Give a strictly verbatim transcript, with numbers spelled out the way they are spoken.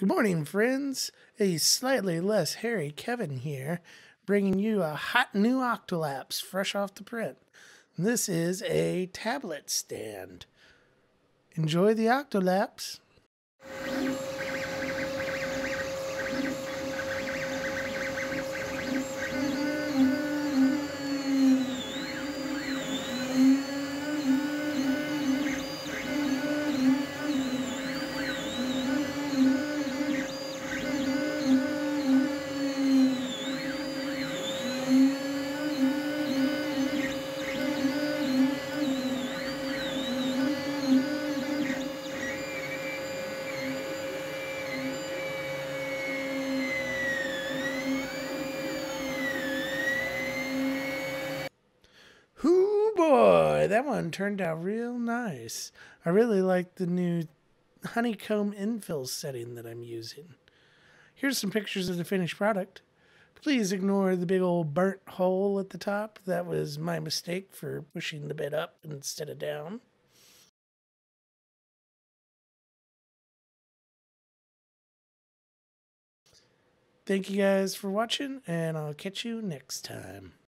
Good morning, friends. A slightly less hairy Kevin here, bringing you a hot new Octolapse fresh off the print. This is a tablet stand. Enjoy the Octolapse. Hoo boy, that one turned out real nice. I really like the new honeycomb infill setting that I'm using. Here's some pictures of the finished product. Please ignore the big old burnt hole at the top. That was my mistake for pushing the bed up instead of down. Thank you guys for watching, and I'll catch you next time.